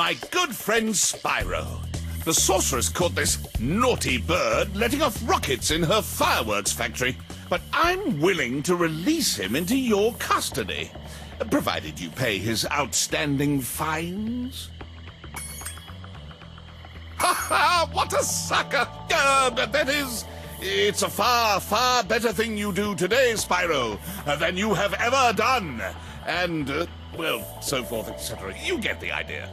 my good friend Spyro. The sorceress caught this naughty bird letting off rockets in her fireworks factory. But I'm willing to release him into your custody, provided you pay his outstanding fines. Ha ha! What a sucker! That is, it's a far, far better thing you do today, Spyro, than you have ever done. And, well, so forth, etc. You get the idea.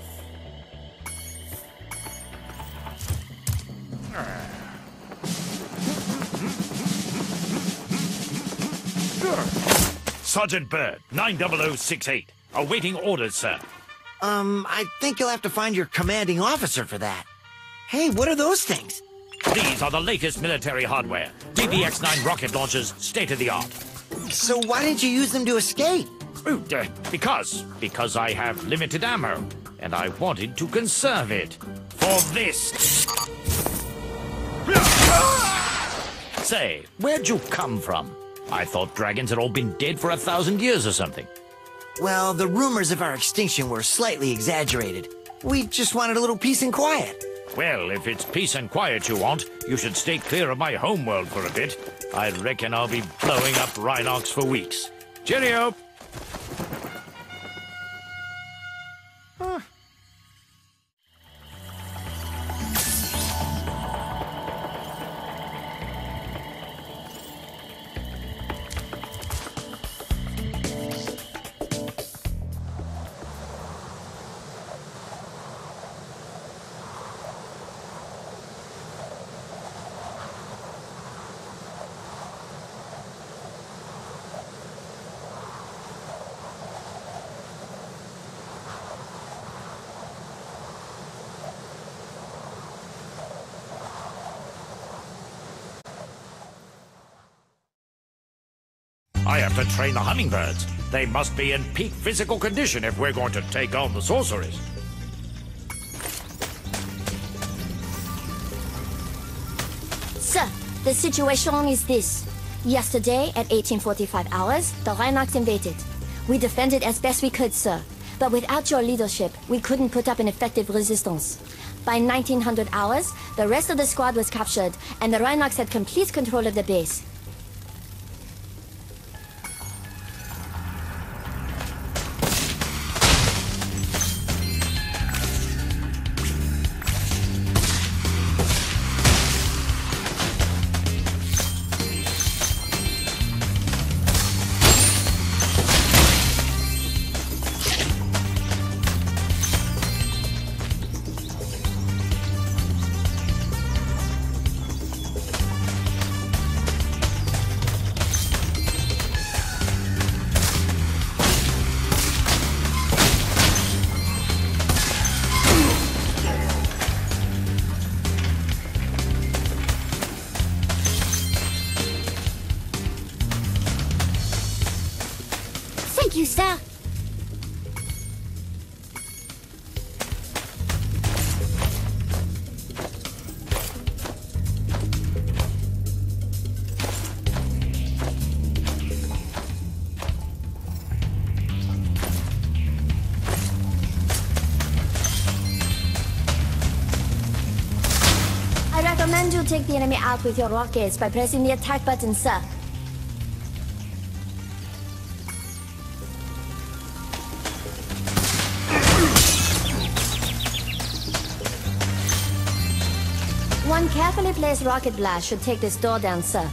Sergeant Bird, 90068. Awaiting orders, sir. I think you'll have to find your commanding officer for that. Hey, what are those things? These are the latest military hardware. DBX-9 rocket launchers, state-of-the-art. So why didn't you use them to escape? Because I have limited ammo, and I wanted to conserve it. For this. Say, where'd you come from? I thought dragons had all been dead for 1,000 years or something. Well, the rumors of our extinction were slightly exaggerated. We just wanted a little peace and quiet. Well, if it's peace and quiet you want, you should stay clear of my homeworld for a bit. I reckon I'll be blowing up Rhinox for weeks. Cheerio! I have to train the hummingbirds. They must be in peak physical condition if we're going to take on the sorceress. Sir, the situation is this. Yesterday, at 1845 hours, the Rhinox invaded. We defended as best we could, sir. But without your leadership, we couldn't put up an effective resistance. By 1900 hours, the rest of the squad was captured, and the Rhinox had complete control of the base. Thank you, sir. I recommend you take the enemy out with your rockets by pressing the attack button, sir. One carefully placed rocket blast should take this door down, sir.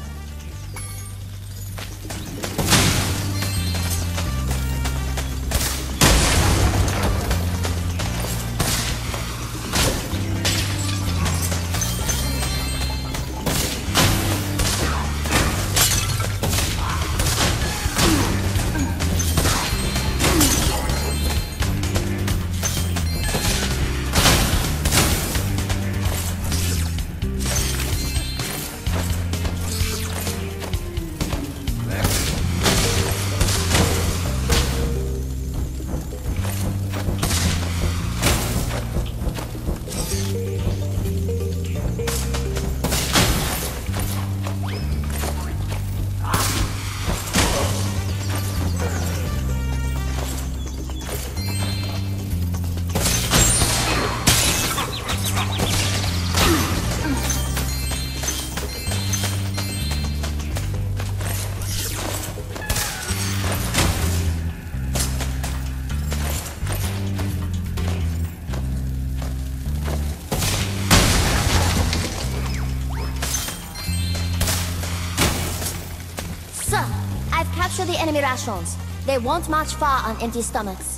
capture the enemy rations. They won't march far on empty stomachs.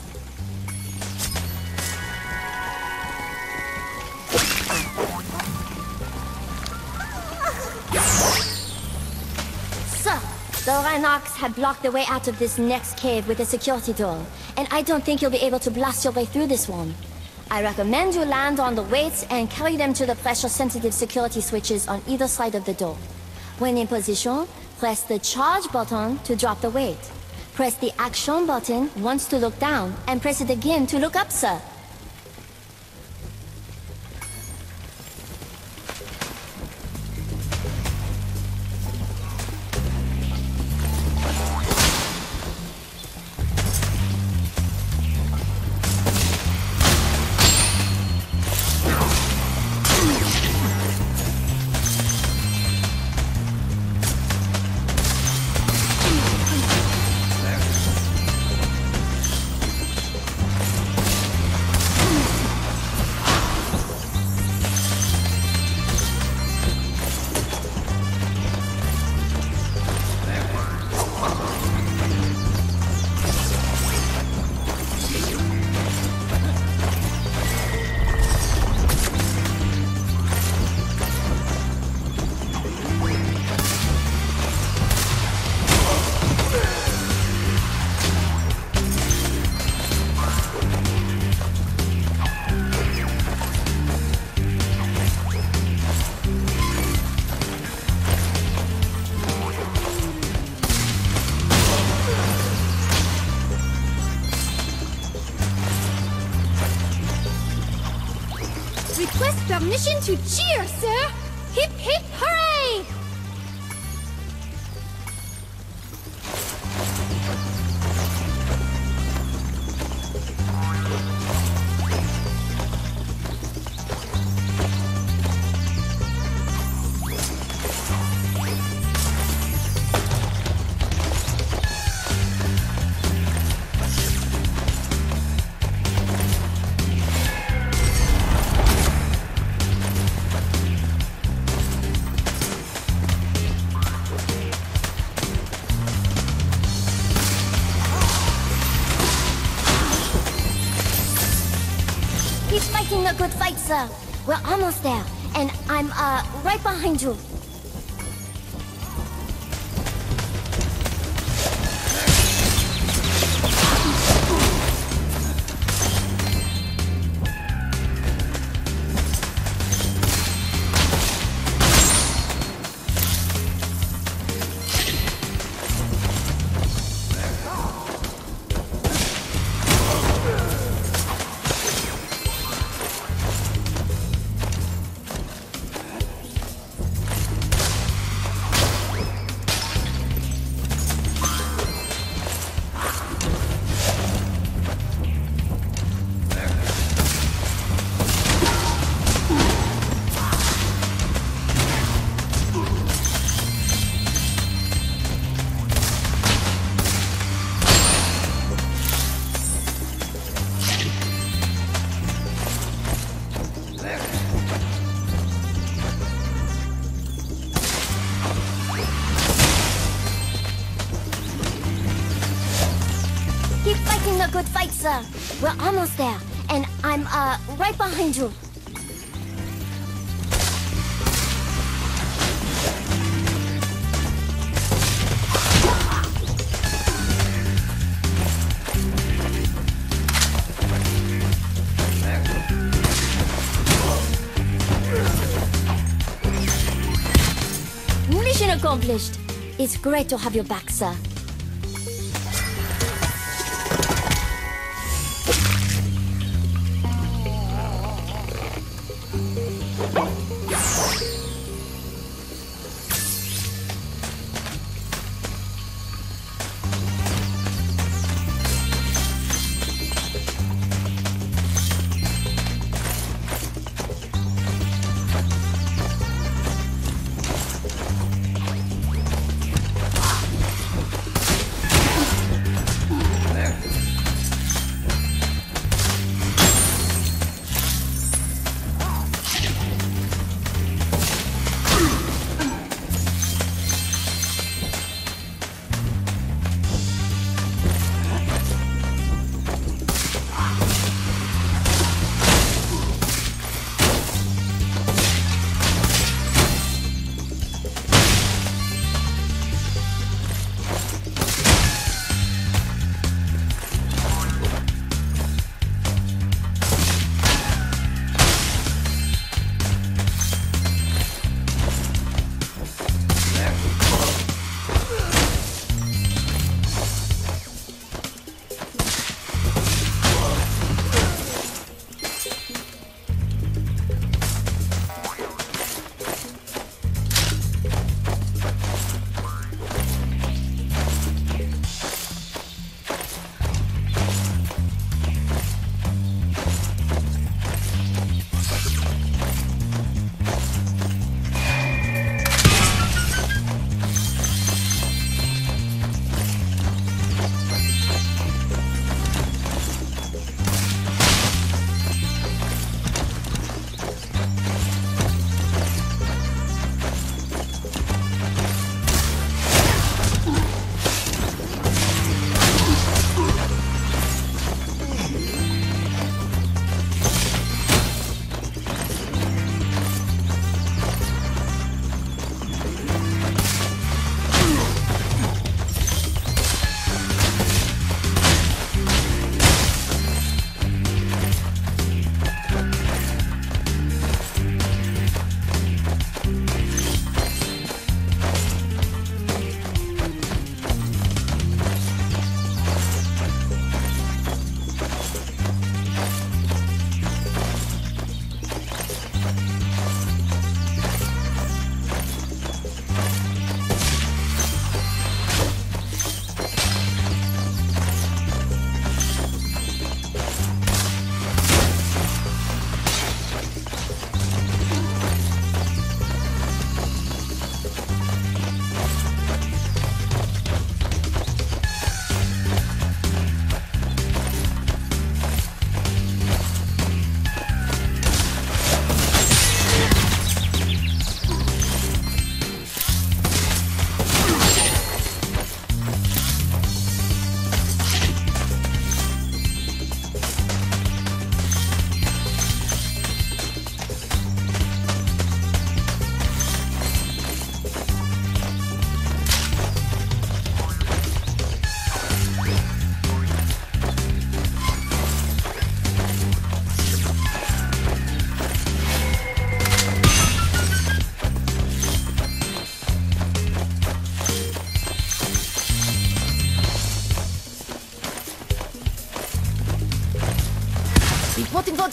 Sir, the Rhinox have blocked the way out of this next cave with a security door, and I don't think you'll be able to blast your way through this one. I recommend you land on the weights and carry them to the pressure-sensitive security switches on either side of the door. When in position, press the charge button to drop the weight. Press the action button once to look down, and press it again to look up, sir. Request permission to cheer, sir! Hip hip hooray! He's fighting a good fight, sir. We're almost there, and I'm, right behind you. Keep fighting a good fight, sir. We're almost there, and I'm, right behind you. Mission accomplished. It's great to have you back, sir.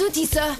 duty, sir.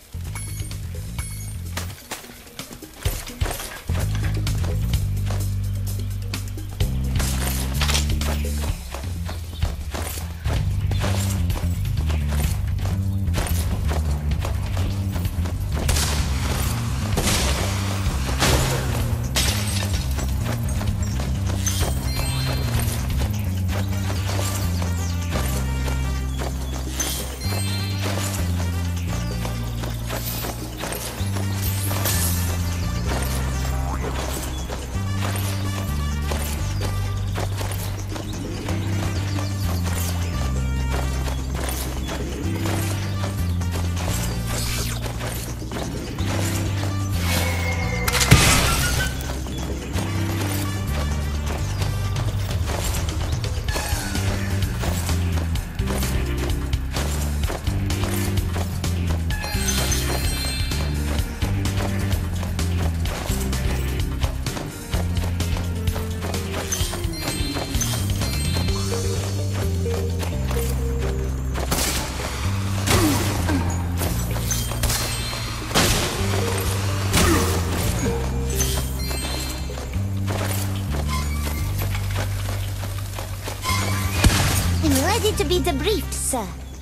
Ready to be debriefed, sir.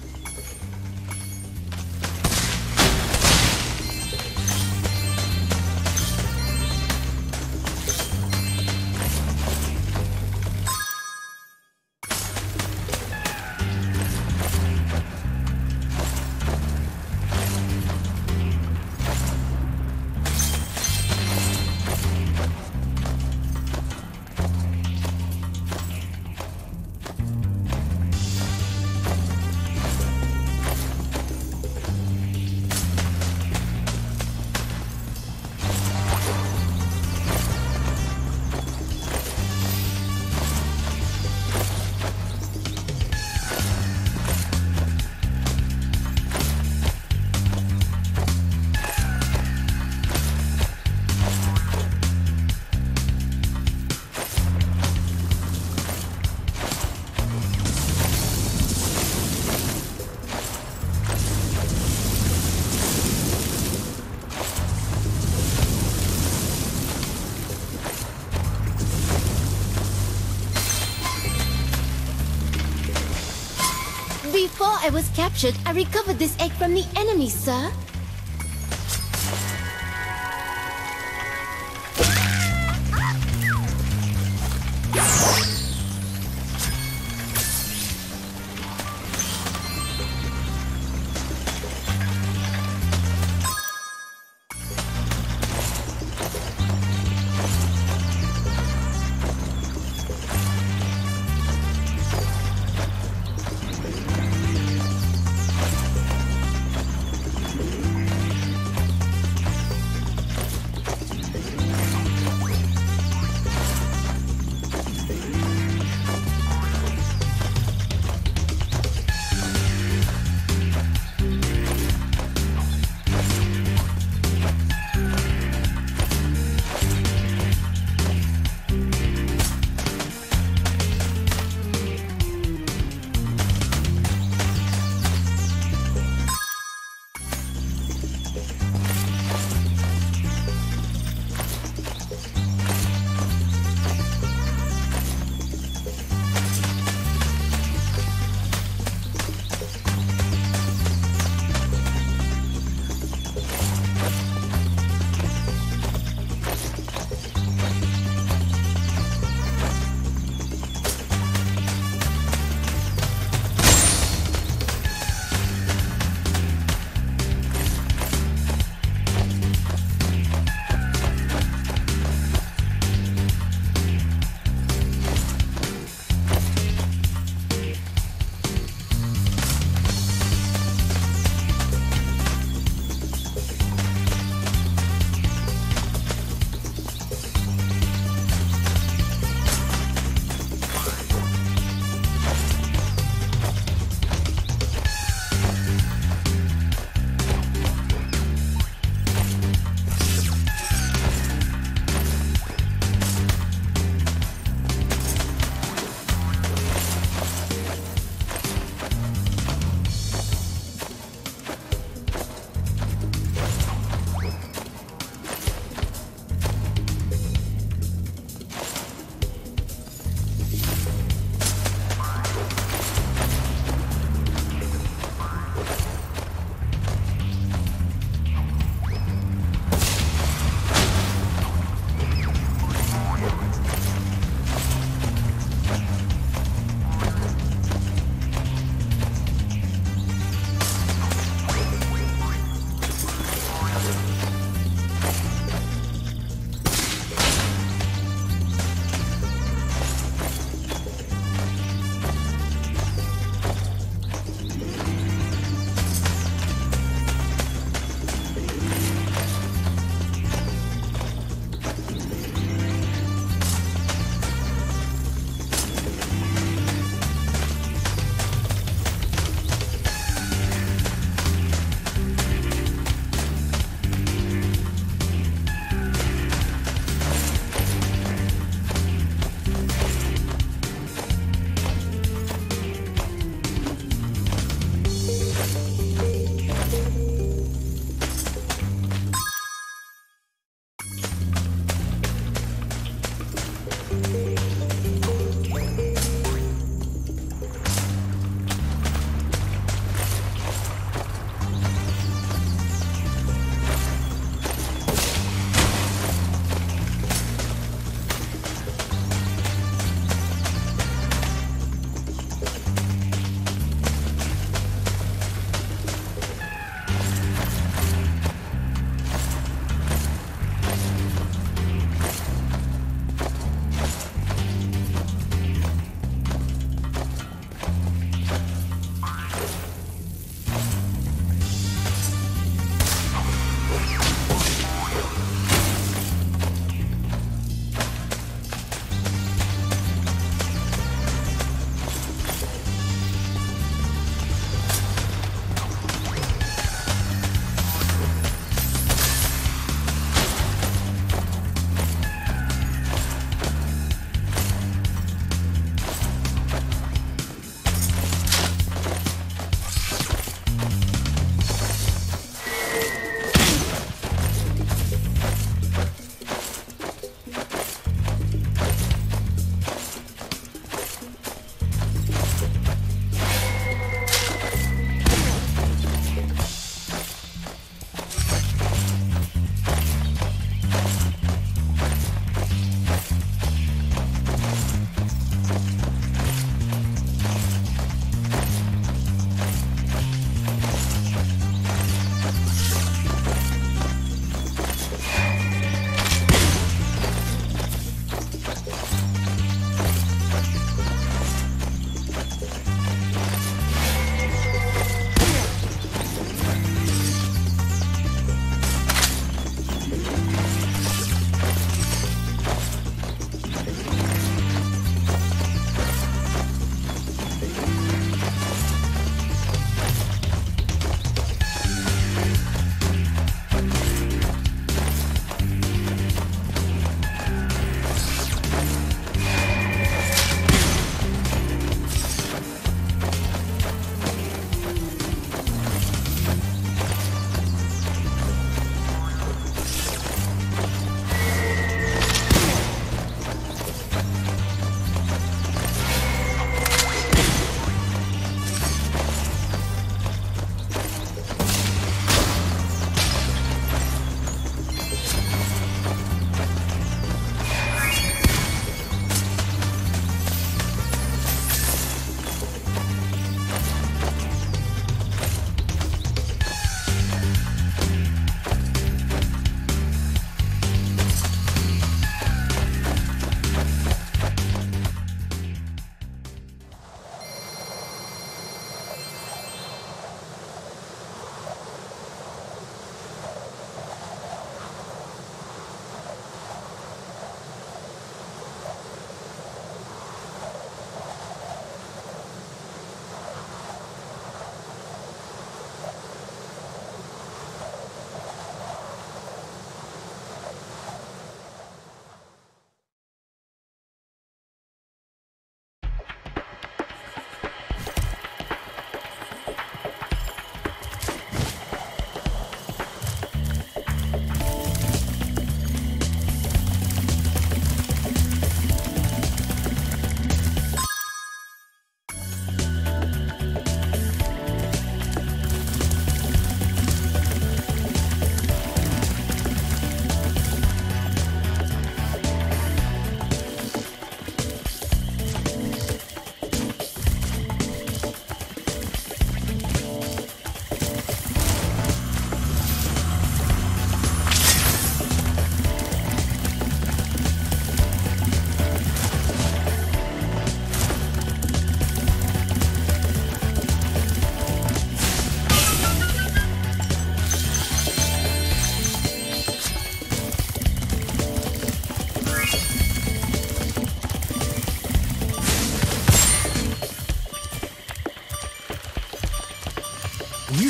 Before I was captured, I recovered this egg from the enemy, sir.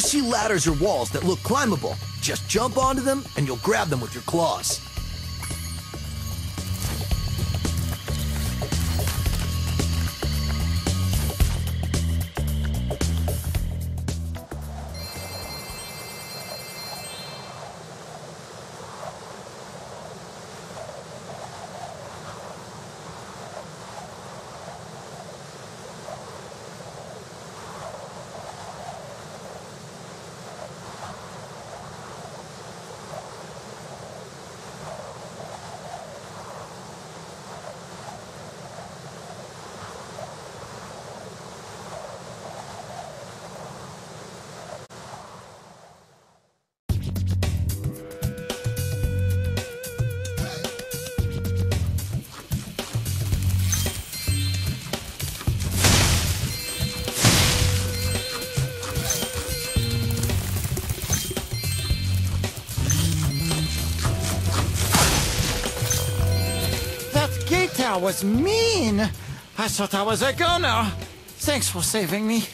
see ladders or walls that look climbable, just jump onto them and you'll grab them with your claws. That was mean. I thought I was a goner. Thanks for saving me.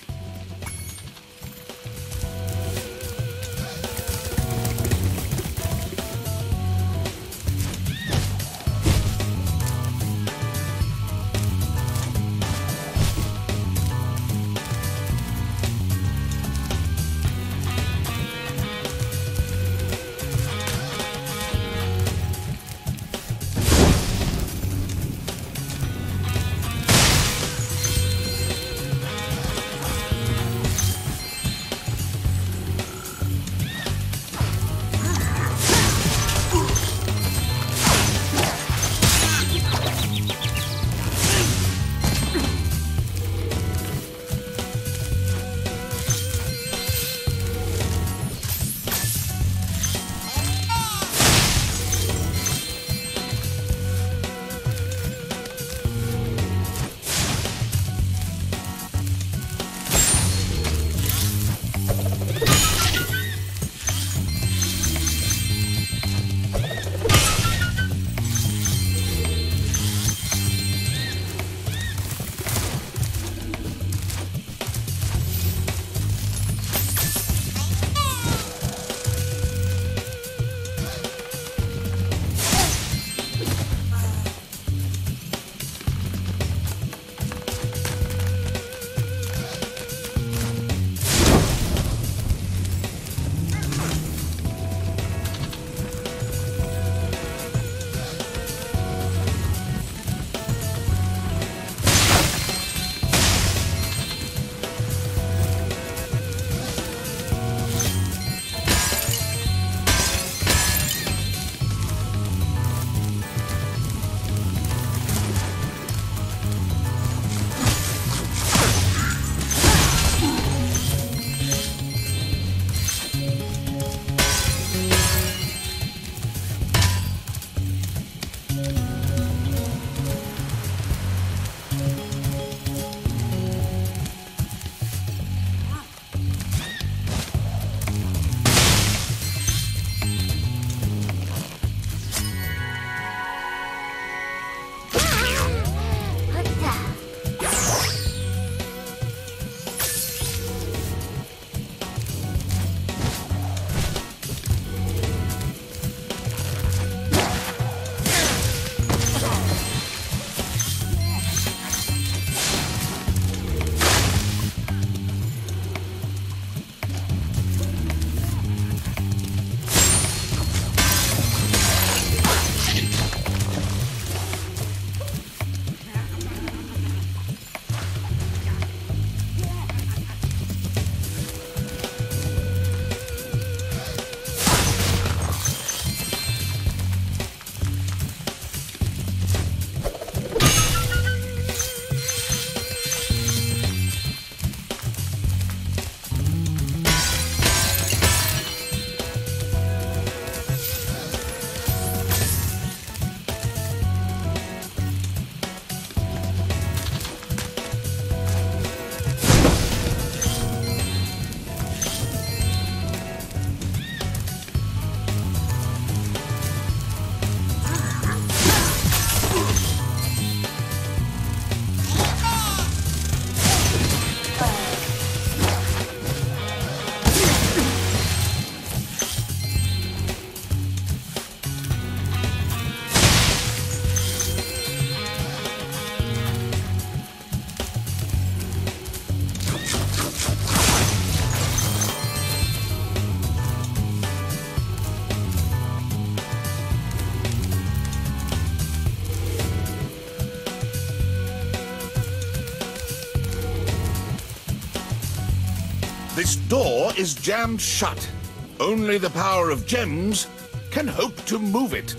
This door is jammed shut. Only the power of gems can hope to move it.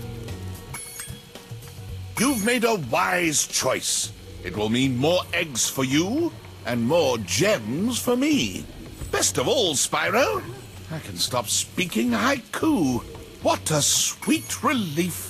You've made a wise choice. It will mean more eggs for you and more gems for me. Best of all, Spyro, I can stop speaking haiku. What a sweet relief.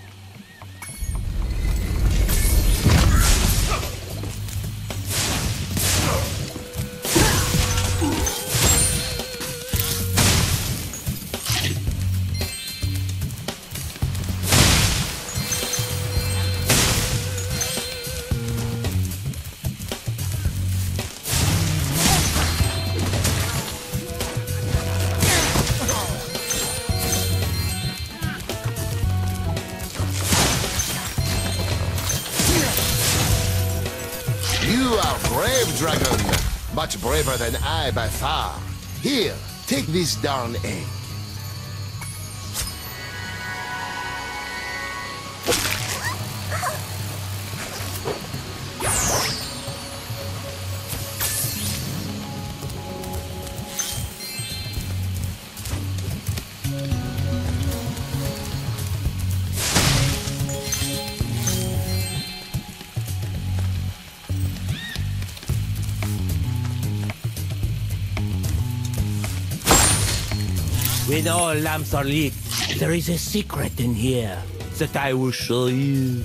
You are brave, dragon. Much braver than I by far. Here, take this darn egg. When all lamps are lit, there is a secret in here that I will show you.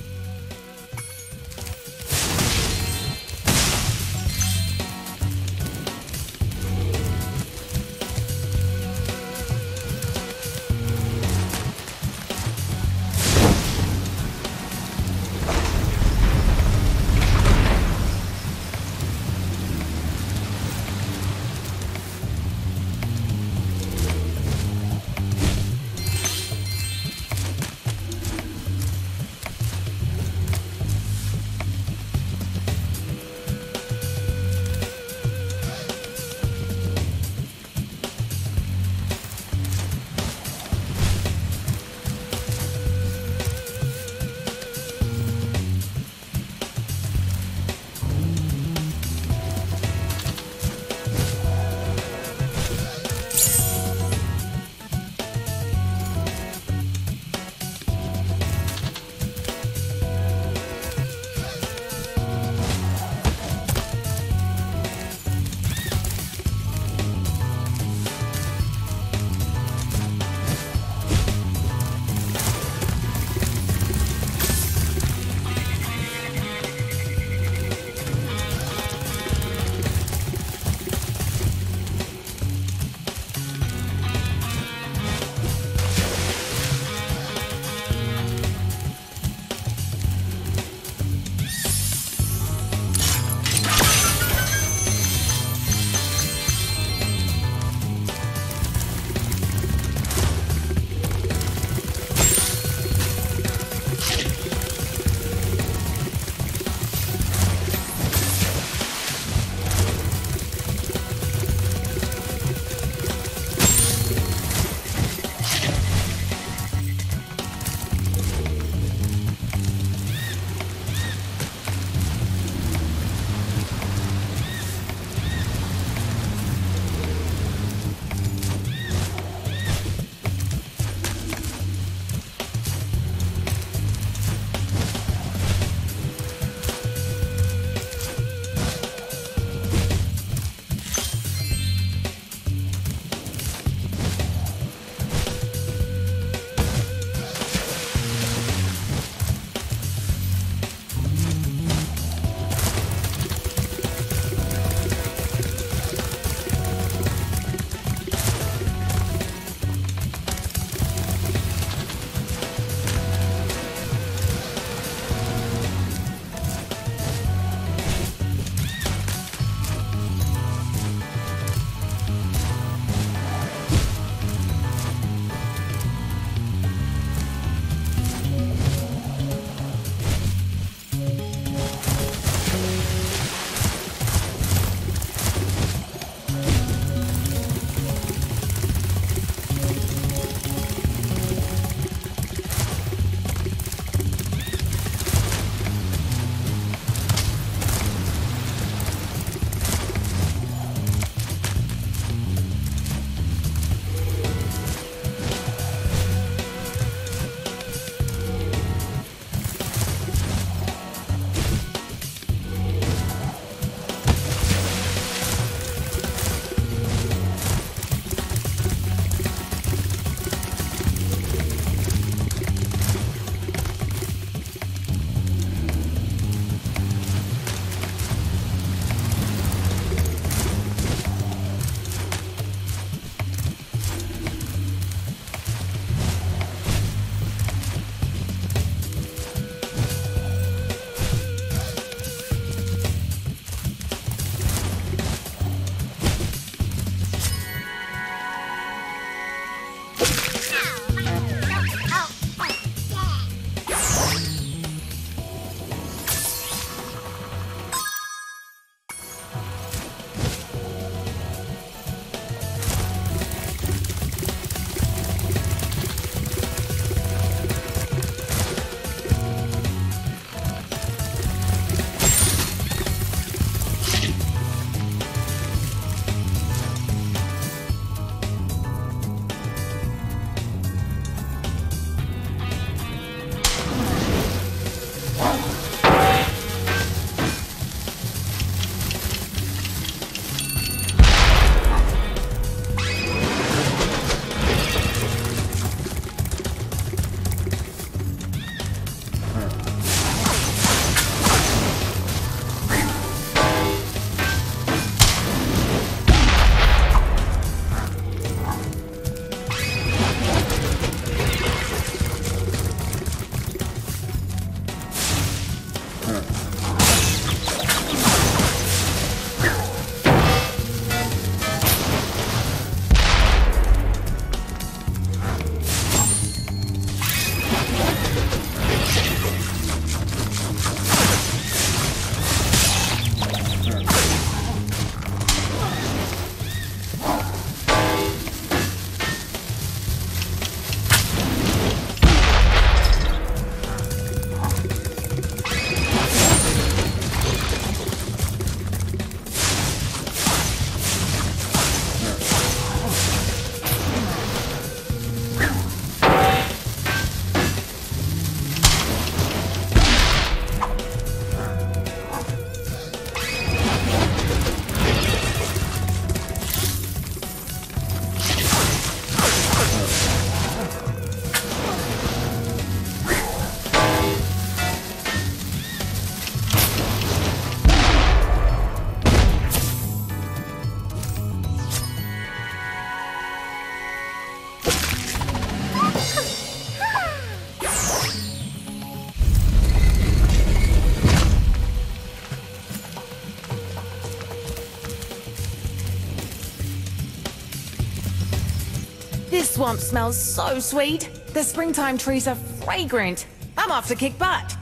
swamp smells so sweet. The springtime trees are fragrant. I'm off to kick butt.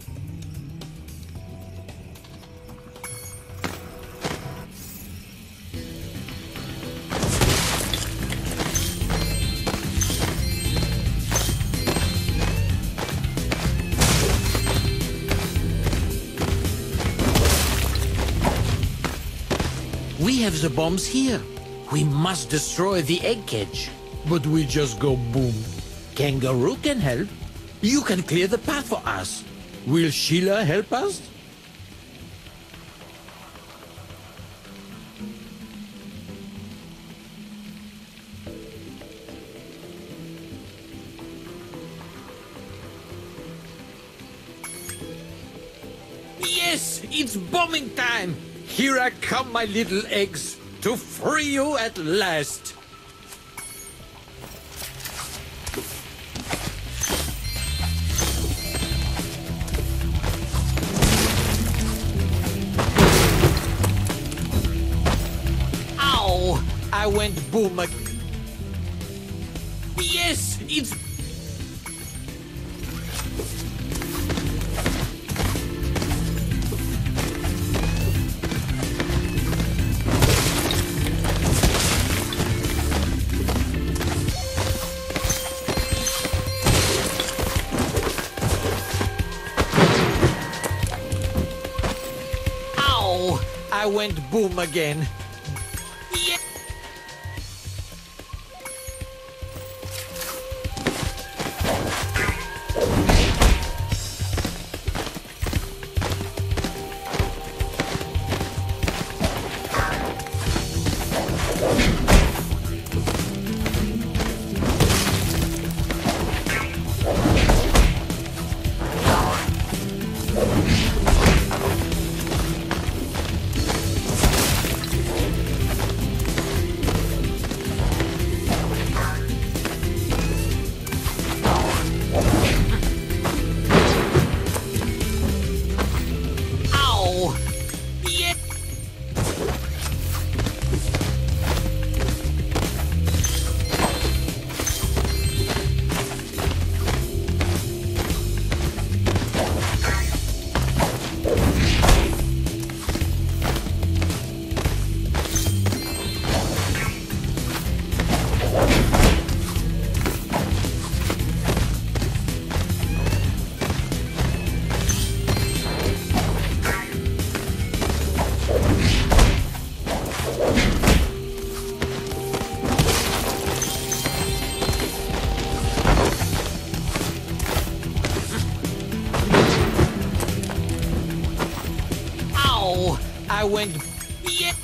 We have the bombs here. We must destroy the egg cage. But we just go boom. Kangaroo can help. You can clear the path for us. Will Sheila help us? Yes, it's bombing time. Here I come, my little eggs, to free you at last. Ow! I went boom again. Yes, it's... I went boom again. Yeah. I went... Yeah.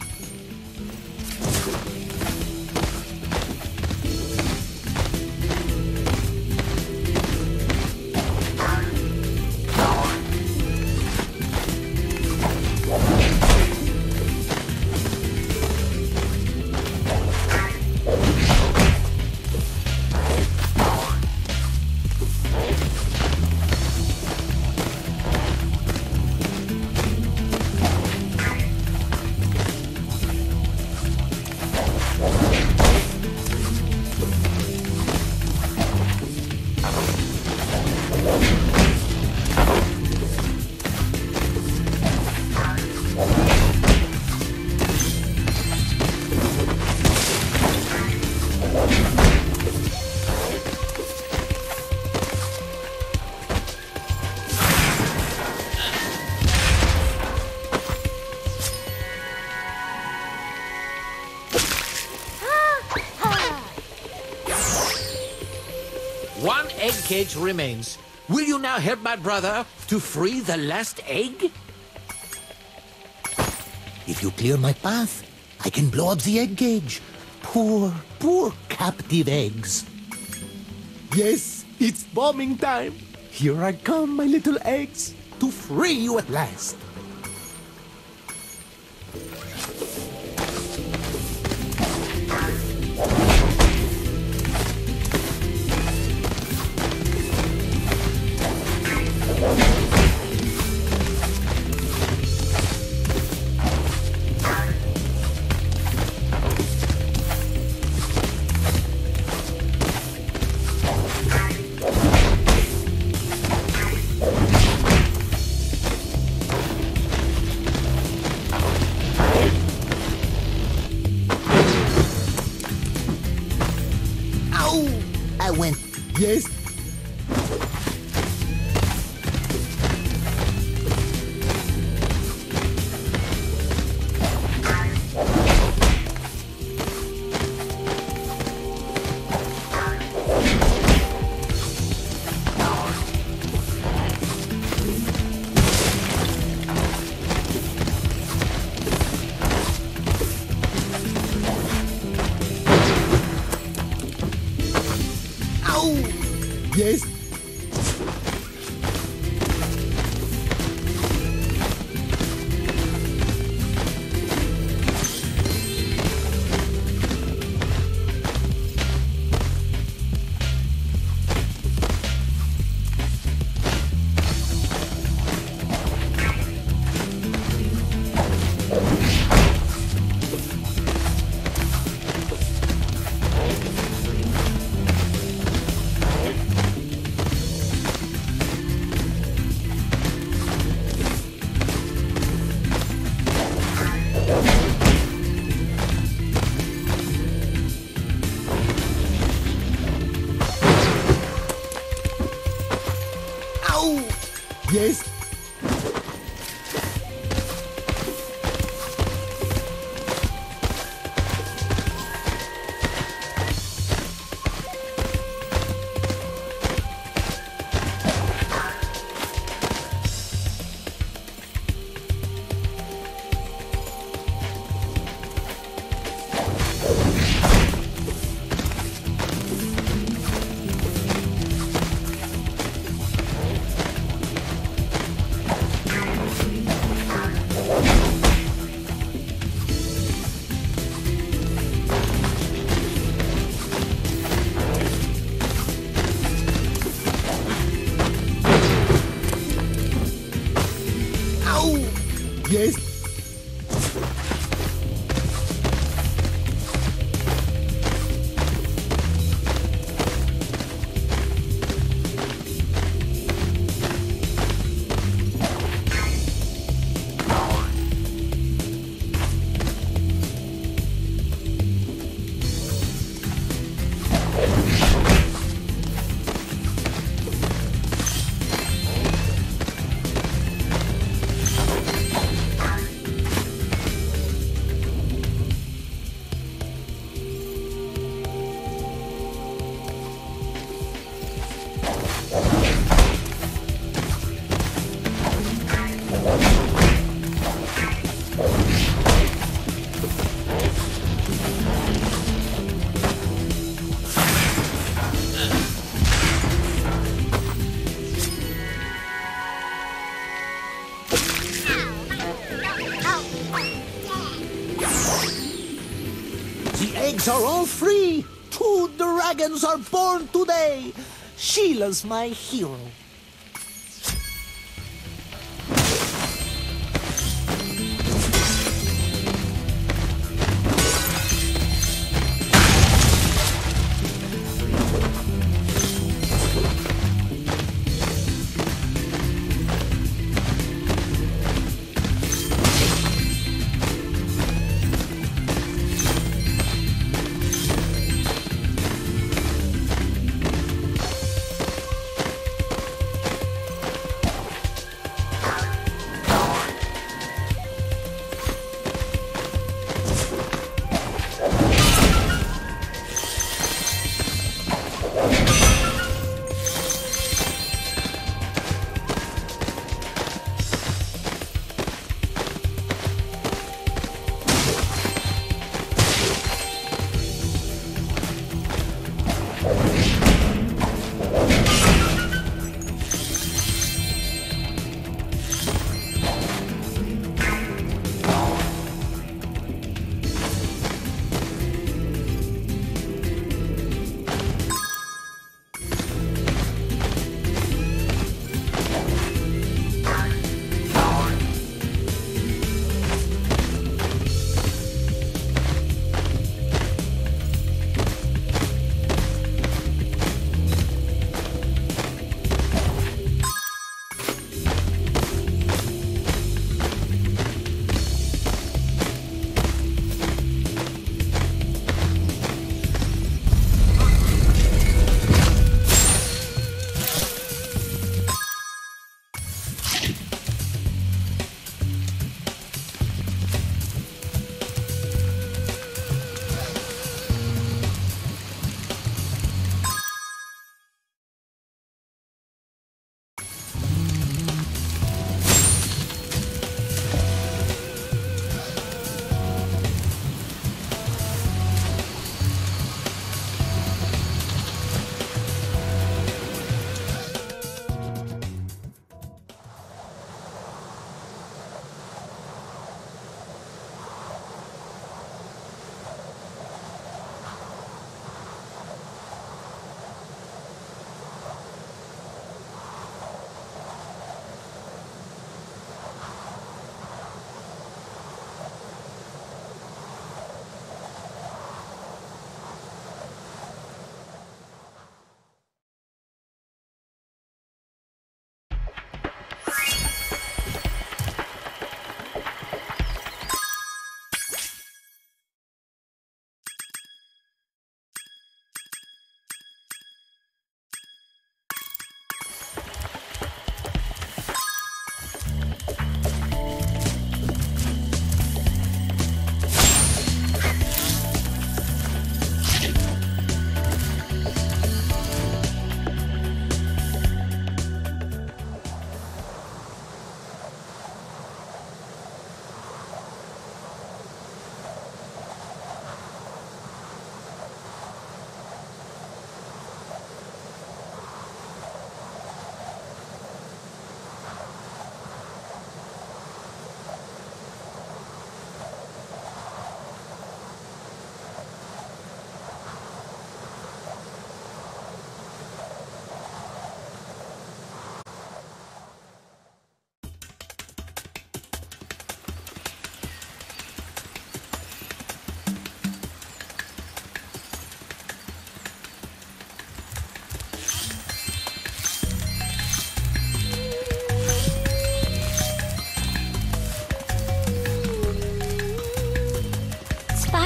One egg cage remains. Will you now help my brother to free the last egg? If you clear my path, I can blow up the egg cage. Poor, poor captive eggs. Yes, it's bombing time. Here I come, my little eggs, to free you at last. Ow! Yes. Yes. The eggs are all free. 2 dragons are born today. Sheila's my hero.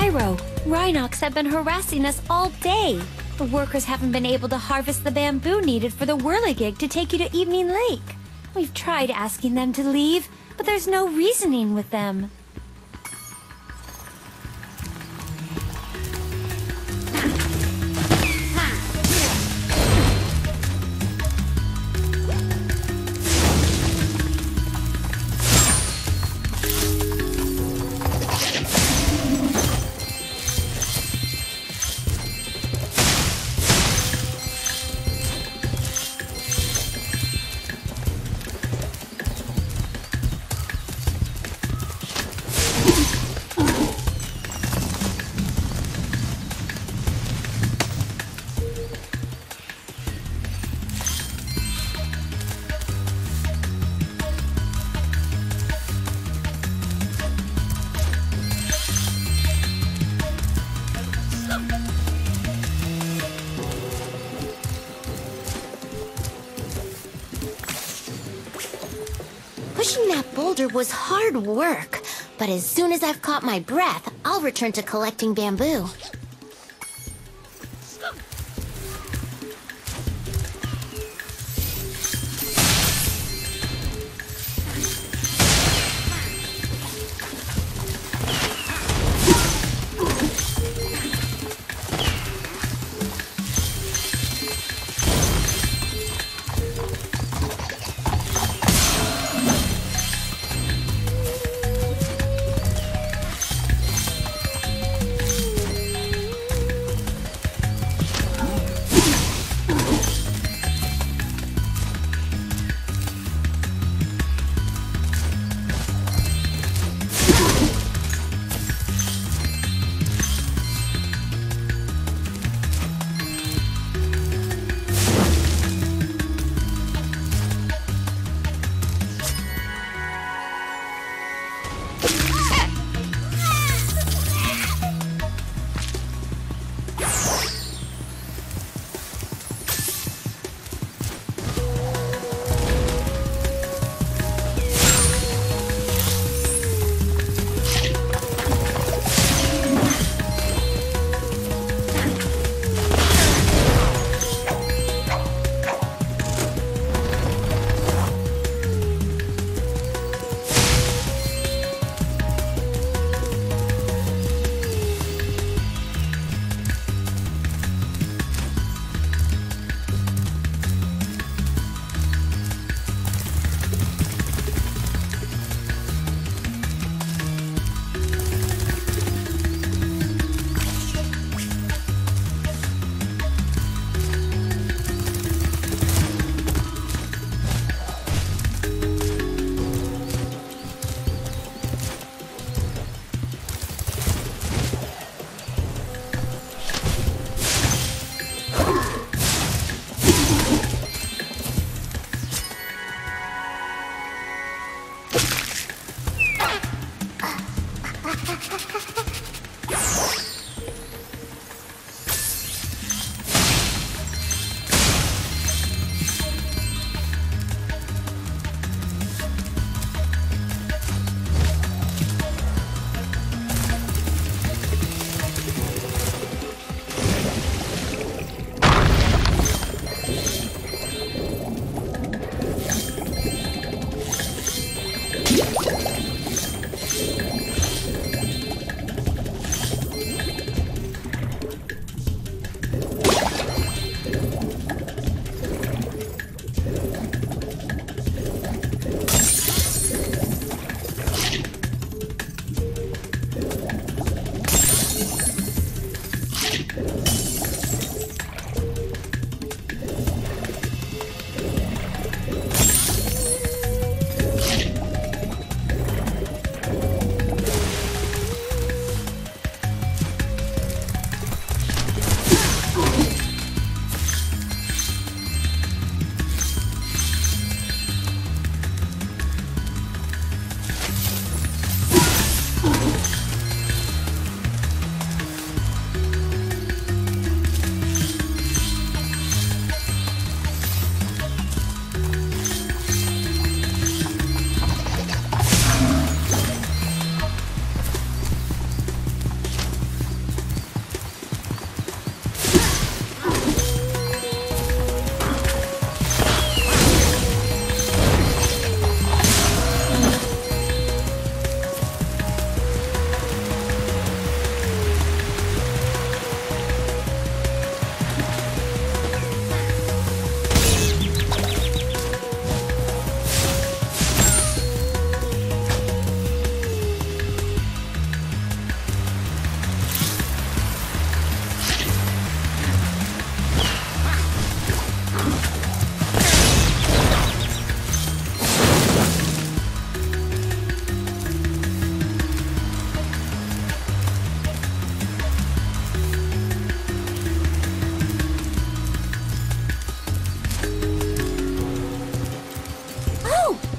Spyro, Rhinox have been harassing us all day. The workers haven't been able to harvest the bamboo needed for the whirligig to take you to Evening Lake. We've tried asking them to leave, but there's no reasoning with them. Pushing that boulder was hard work, but as soon as I've caught my breath, I'll return to collecting bamboo.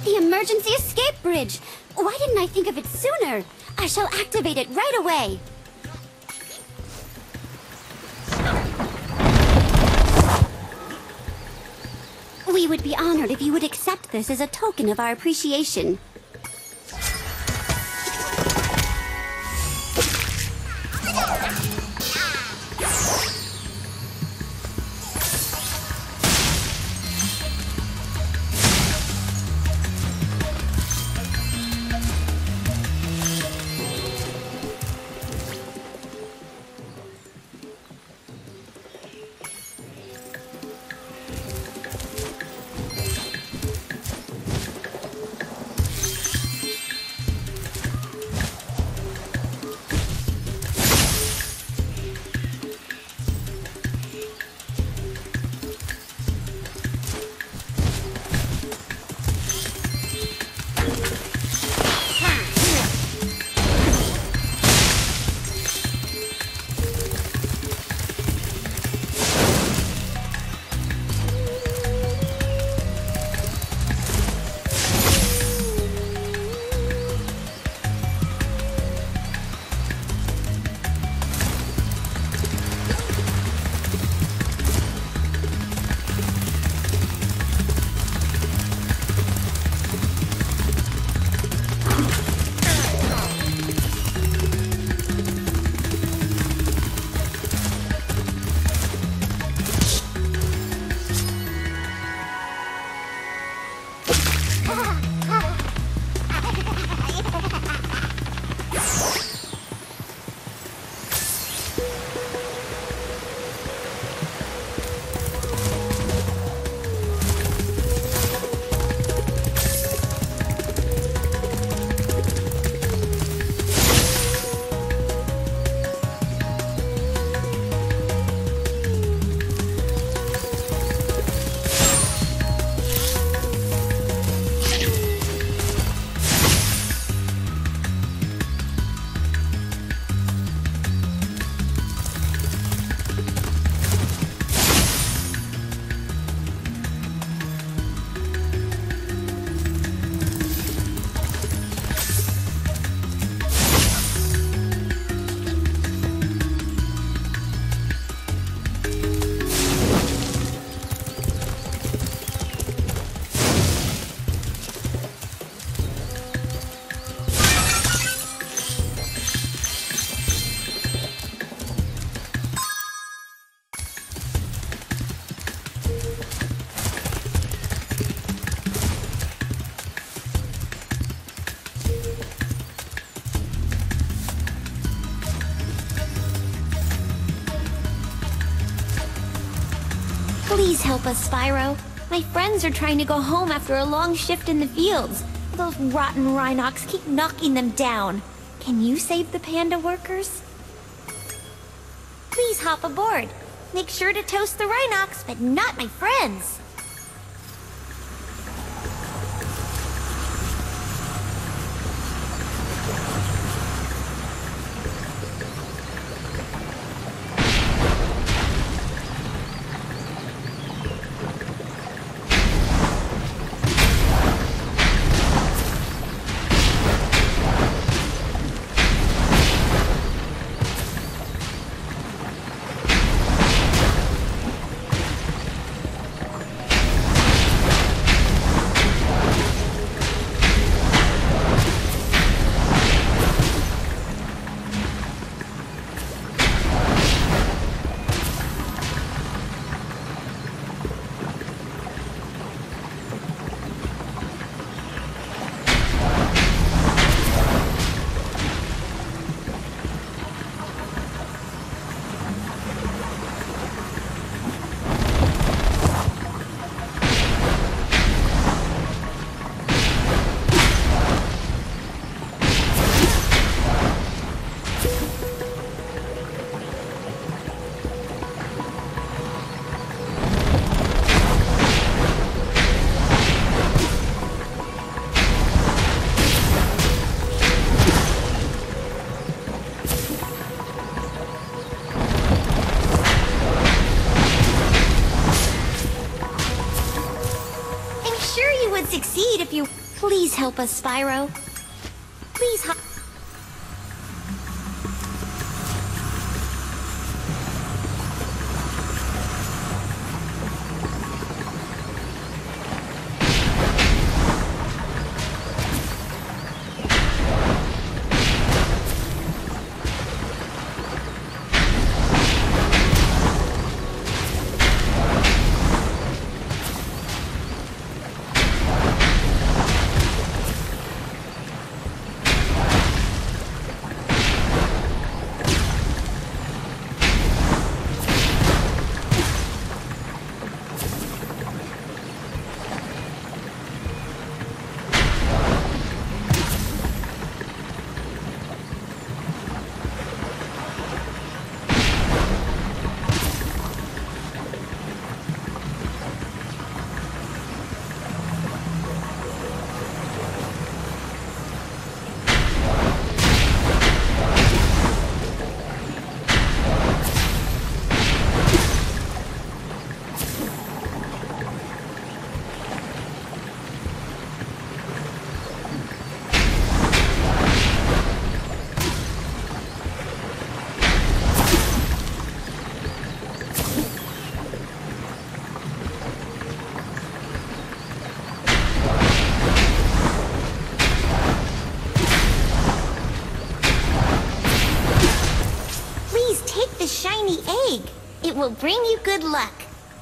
The emergency escape bridge! Why didn't I think of it sooner? I shall activate it right away. We would be honored if you would accept this as a token of our appreciation. Please help us, Spyro. My friends are trying to go home after a long shift in the fields. Those rotten Rhinox keep knocking them down. Can you save the panda workers? Please hop aboard. Make sure to toast the Rhinox, but not my friends. Succeed if you... Please help us, Spyro. Please take the shiny egg. It will bring you good luck.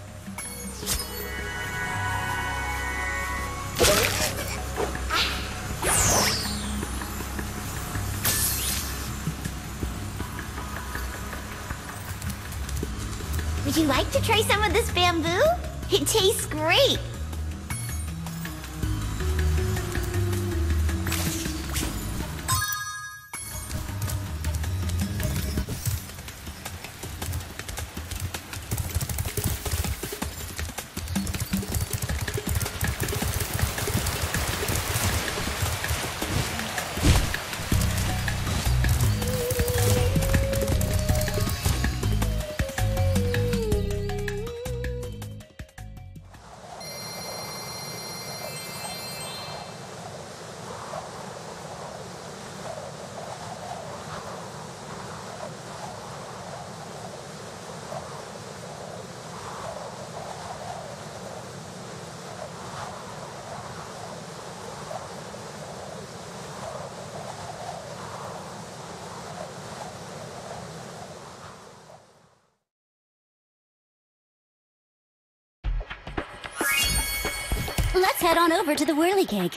Would you like to try some of this bamboo? It tastes great. Let's head on over to the whirligig.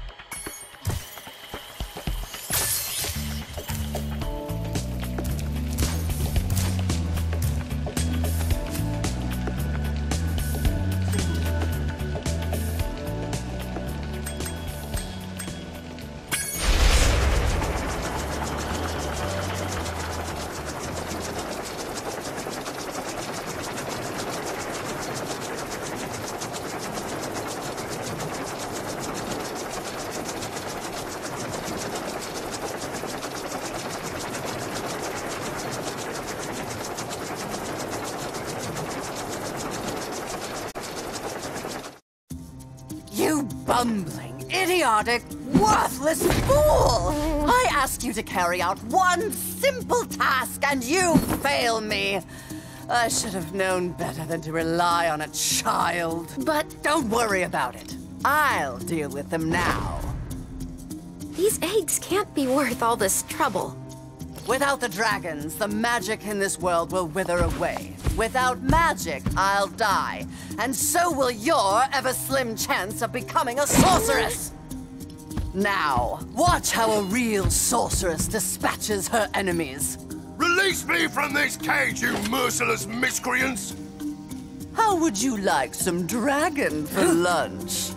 You bumbling, idiotic, worthless fool! I asked you to carry out one simple task and you fail me! I should have known better than to rely on a child. But don't worry about it. I'll deal with them now. These eggs can't be worth all this trouble. Without the dragons, the magic in this world will wither away. Without magic, I'll die. And so will your ever-slim chance of becoming a sorceress! Now, watch how a real sorceress dispatches her enemies. Release me from this cage, you merciless miscreants! How would you like some dragon for lunch?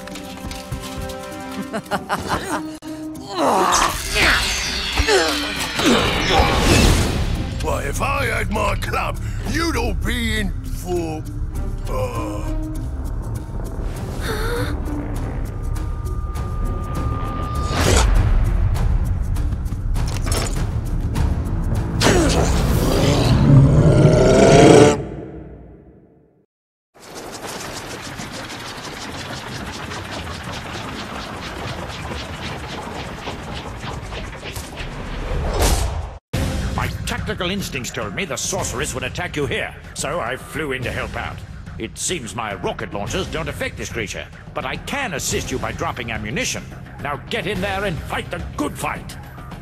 Why, if I had my club, you'd all be in for... practical instincts told me the sorceress would attack you here, so I flew in to help out. It seems my rocket launchers don't affect this creature, but I can assist you by dropping ammunition. Now get in there and fight the good fight!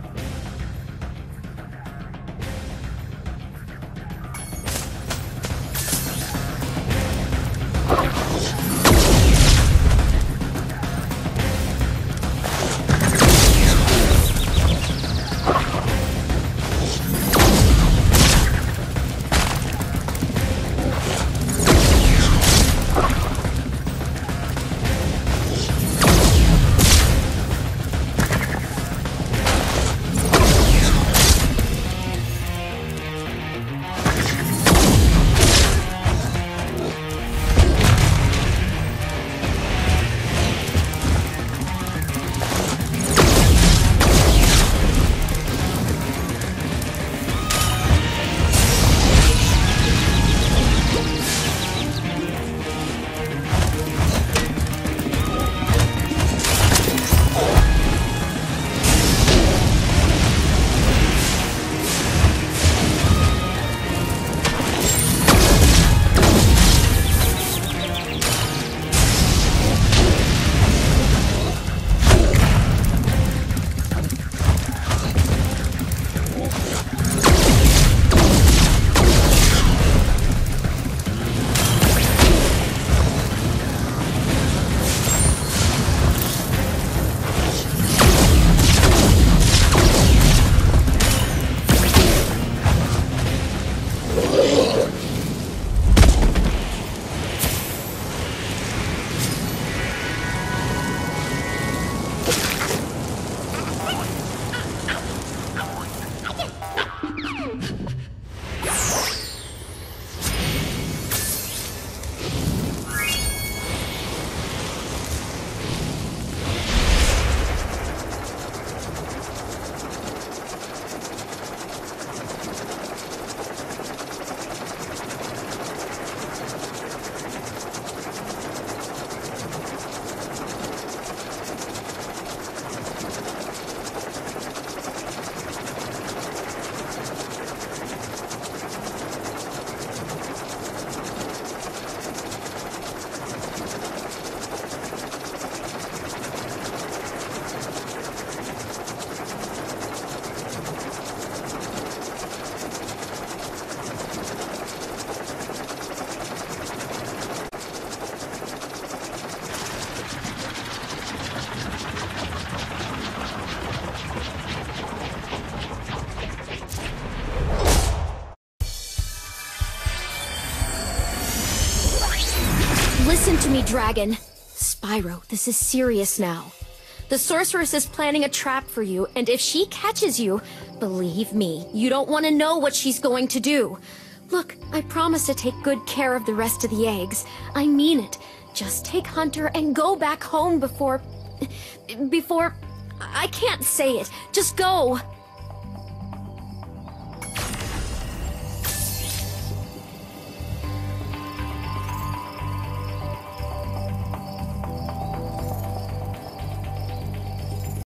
Listen to me, Dragon. Spyro, this is serious now. The sorceress is planning a trap for you, and if she catches you, believe me, you don't want to know what she's going to do. Look, I promise to take good care of the rest of the eggs. I mean it. Just take Hunter and go back home before... I can't say it. Just go.